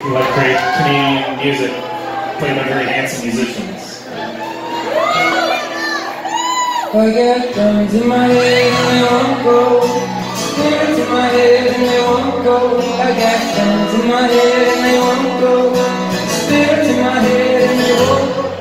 who like great Canadian music, played by very handsome musicians. I got guns in my head and they won't go. Spirits in my head and they won't go. I got guns in my head and they won't go. Spirits in my head and they won't go.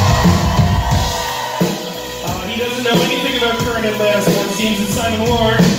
He doesn't know anything about Current at Last One, seems it's Simon Ward.